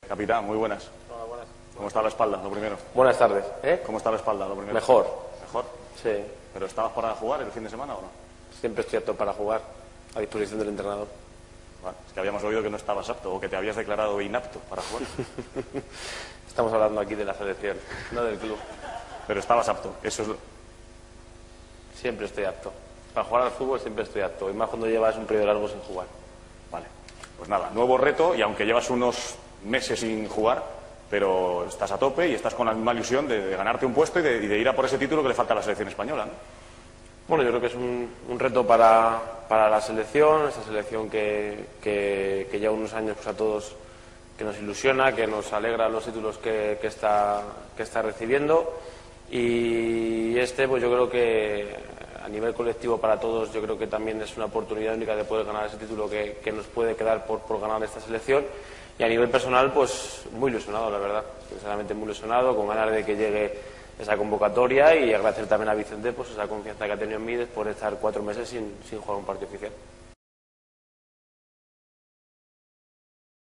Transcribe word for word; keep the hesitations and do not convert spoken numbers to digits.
Capitán, muy buenas. Hola, buenas. ¿Cómo está la espalda, lo primero? Buenas tardes. ¿Eh? ¿Cómo está la espalda, lo primero? Mejor. ¿Mejor? Sí. ¿Pero estabas para jugar el fin de semana o no? Siempre estoy apto para jugar, a disposición del entrenador. Vale, es que habíamos oído que no estabas apto o que te habías declarado inapto para jugar. Estamos hablando aquí de la selección, no del club. Pero estabas apto, eso es lo... Siempre estoy apto. Para jugar al fútbol siempre estoy apto, y más cuando llevas un periodo largo sin jugar. Vale, pues nada, nuevo reto, y aunque llevas unos meses sin jugar, pero estás a tope y estás con la misma ilusión de, de ganarte un puesto y de, y de ir a por ese título que le falta a la selección española, ¿no? Bueno, yo creo que es un, un reto para, para la selección, esa selección que, que, que lleva unos años pues, a todos, que nos ilusiona, que nos alegra los títulos que, que, está, que está recibiendo, y este pues yo creo que a nivel colectivo para todos yo creo que también es una oportunidad única de poder ganar ese título que, que nos puede quedar por, por ganar esta selección. Y a nivel personal, pues muy ilusionado, la verdad, sinceramente muy ilusionado, con ganas de que llegue esa convocatoria, y agradecer también a Vicente pues esa confianza que ha tenido en mí después de estar cuatro meses sin, sin jugar un partido oficial.